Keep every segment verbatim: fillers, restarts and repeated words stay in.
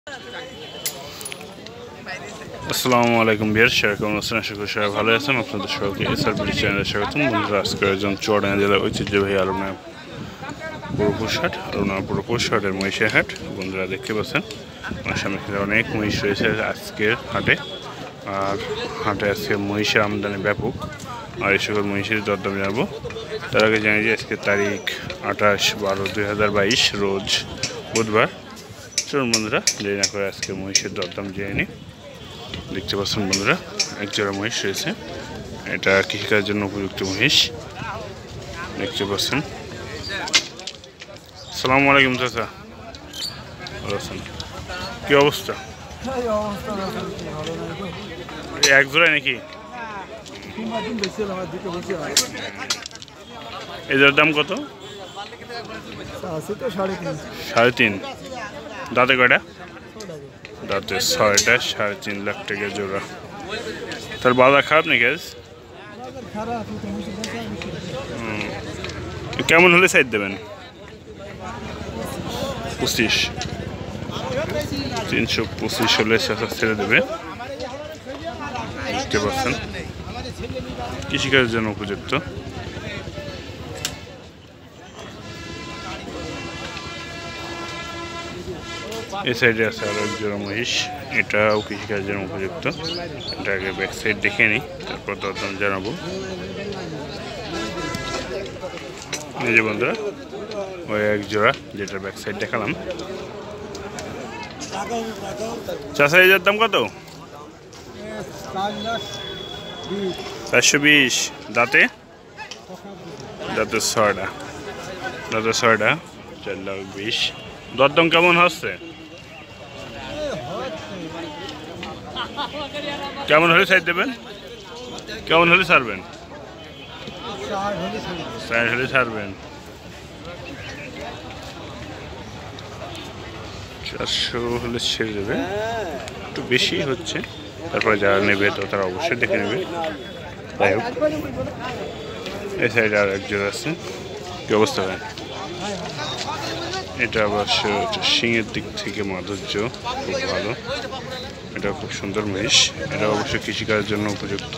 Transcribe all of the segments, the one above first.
আসসালামু আলাইকুম বিয়ার শেয়ার কেমন আছেন? আশা করি সবাই ভালো আছেন। আপনাদের সবাইকে এসআরপি চ্যানেলে স্বাগতম। বন্ধুরা, আজকে একজন চুয়াডাঙ্গা জেলার ঐতিহ্যবাহী আলমড পুরোপুষ হাট আলমড পুরোপুষ হাটের মহিষের হাট। বন্ধুরা দেখতে পাচ্ছেন আমার সামনে অনেক মহিষ রয়েছে আজকের হাটে। আর হাটে আজকে মহিষের আমদানি ব্যাপক। আর এই সকল মহিষের দরদাম জানাবো। তার আগে জানি যে আজকে তারিখ আঠাশ বারো দুই হাজার বাইশ রোজ বুধবার। চলুন বন্ধুরা, দেরি না করে আজকে মহিষের দরদাম জেনে নিই। দেখতে পাচ্ছেন বন্ধুরা, এক জোড়া মহিষ রয়েছে। এটা কৃষিকাজের জন্য উপযুক্ত মহিষ দেখতে পাচ্ছেন। আসসালামু আলাইকুম চাচা, ভালো আছেন? কি অবস্থা? এক জোড়ায় নাকি? এদের দাম কত? সাড়ে তিন। দাঁতে কয়টা? দাঁতে ছয়টা, সাড়ে তিন লাখ টাকা জোড়া। তার বাজার খারাপ নাকি আজ? কেমন হলে সাইড দেবেন? পঁচিশ। তিনশো পঁচিশ হলে ছেড়ে দেবে। দেখতে পাচ্ছেন কৃষিকাজের জন্য উপযুক্ত। এই সাইডে আছে আরো এক জোড়া মহিষ, এটাও কৃষিকাজের জন্য উপযুক্ত। এটা আগে ব্যাক সাইড দেখে নিই, তারপর দরদাম জানাবো। এই যে বন্ধুরা, ওই এক জোড়া যেটা ব্যাক সাইড দেখালাম। চাষা এটার দাম কত? চারশো বিশ। দাঁতে? দাঁতে ছয়টা। দাঁতে ছয়টা, চার লাখ বিশ। দরদাম কেমন হচ্ছে? কেমন হলে সাইড দেবেন? কেমন হলে ছাড়বেন? সাইড হলে ছাড়বেন। চারশো হলে ছেড়ে দেবে, একটু বেশি হচ্ছে। তারপরে যারা নেবে তো তারা অবশ্যই দেখে নেবে। যাই হোক, এই সাইডে আর এক জোড়া আছে। কি অবস্থা হয়? এটা অবশ্য শিংয়ের দিক থেকে মাধুর্য খুব ভালো। এটা খুব সুন্দর মহিষ। এটা অবশ্য কৃষিকাজের জন্য উপযুক্ত।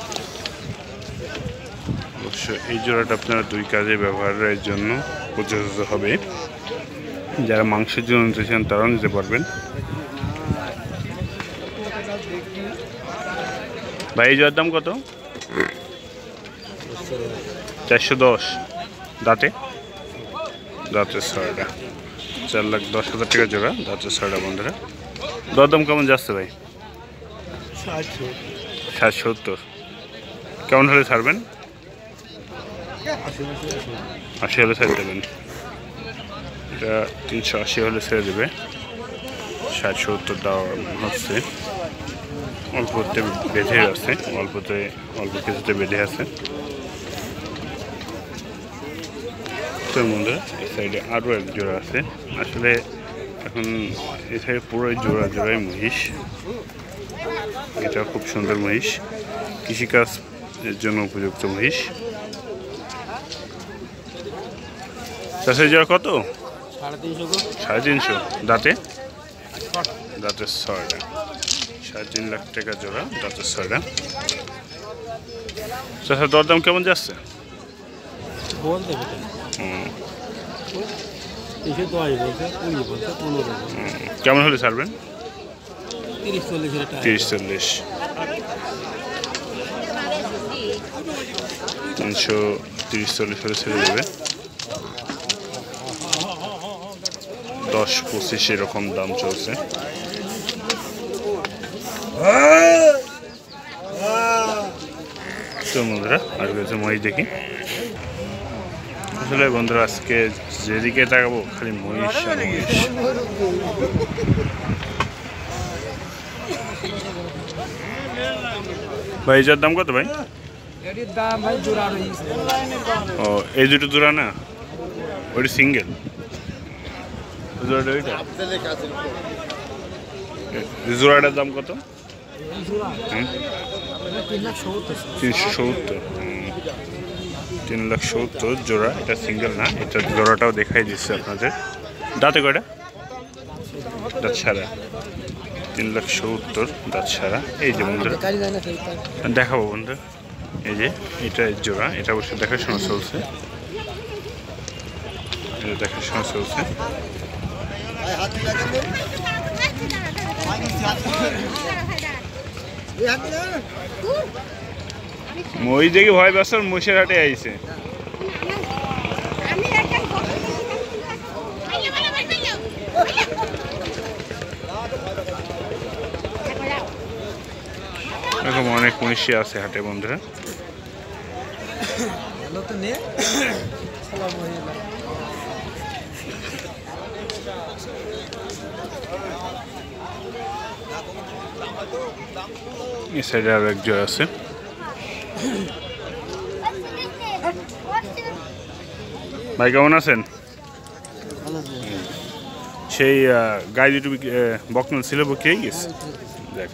অবশ্য এই জোড়াটা আপনারা দুই কাজে ব্যবহারের জন্য প্রযোজ্য হবে। যারা মাংসের জন্য নিতে চান তারাও নিতে পারবেন। ভাই এই জোড়ার দাম কত? চারশো দশ। দাঁতে? দাঁতে ছয়টা, চার লাখ দশ হাজার টাকা জোড়া। দাঁতে ছয়টা। বন্ধুরা, দরদাম কেমন যাচ্ছে ভাই? ষাট সত্তর। কেমন হলে ছাড়বেন? আশি হলে ছেড়ে দেবেন। এটা তিনশো আশি হলে ছেড়ে দেবে। ষাট সত্তর দেওয়া হচ্ছে। অল্পতে বেঁধে আছে, অল্পতে অল্প কিছুতে বেঁধে আছে। তো বন্ধুরা, এই সাইডে আরও এক জোড়া আছে। আসলে এখন এই সাইডে পুরো জোড়া জোড়াই মহিষ। এটা খুব সুন্দর মহিষ, কৃষিকাজের জন্য উপযুক্ত মহিষ। চাষের জোড়া কত? সাড়ে তিনশো। দাঁতে? দাঁতে ছয়টা, সাড়ে তিন লাখ টাকা জোড়া। দাঁতে ছয়টা। চাষের দরদাম কেমন যাচ্ছে? কেমন হলে ছাড়বেন? তিরিশ চল্লিশ। তিনশো তিরিশ চল্লিশ হলে ছেড়ে দেবে। দশ পঁচিশ এরকম দাম চলছে। তো বন্ধুরা, আর কিছু মহিষ দেখি। আসলে বন্ধুরা, আজকে যেদিকে তাকাবো খালি মহিষ মহিষ। ভাই এটার দাম কত ভাই? ও, এই দুটো জোড়া না, ওইটা সিঙ্গেল। জোড়াটার দাম কত? তিনশো সত্তর। তিন লাখ সত্তর জোড়া। এটা সিঙ্গেল না, এটা জোড়াটাও দেখাই দিচ্ছে আপনাদের। দাঁতে কয়টা? দাঁত ছাড়া তিন লাখ সত্তর দাঁত ছাড়া। এই যে বন্ধুরা দেখাবো বন্ধুরা, এই যে এটা জোড়া, এটা অবশ্যই দেখাশোনা চলছে, এটা দেখাশোনা চলছে। মই দেখি ভয় বছর মহিষের হাটে আইছে। এরকম অনেক মহিষী আছে হাটে বন্ধুরা। এই সাইডে আরো এক জোড়া আছে। ভাই কেমন আছেন? সেই গাই দুটো বকনা ছিল বিক্রি হয়ে গেছে। দেখ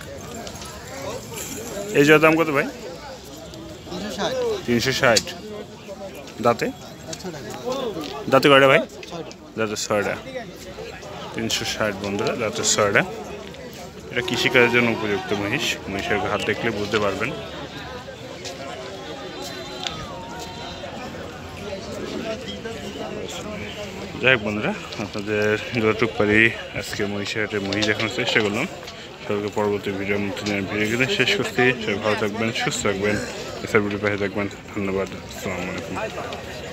এই জোড়ার দাম কত ভাই? তিনশো ষাট। দাঁতে দাঁতে কয়টা ভাই? দাঁতে ছয়টা। তিনশো ষাট বন্ধুরা, দাঁতে ছয়টা। এটা কৃষিকাজের জন্য উপযুক্ত মহিষ। মহিষের ঘাট দেখলে বুঝতে পারবেন। যাই হোক বন্ধুরা, আপনাদের যতটুকু পারি আজকে মহিষের হাটে মহিষ দেখানোর চেষ্টা করলাম। সবাইকে পরবর্তী ভিডিও নতুন ভিডিও কিন্তু শেষ করছি। সবাই ভালো থাকবেন, সুস্থ থাকবেন, এসব ভিডিও পাশে থাকবেন। ধন্যবাদ, আসসালামু আলাইকুম।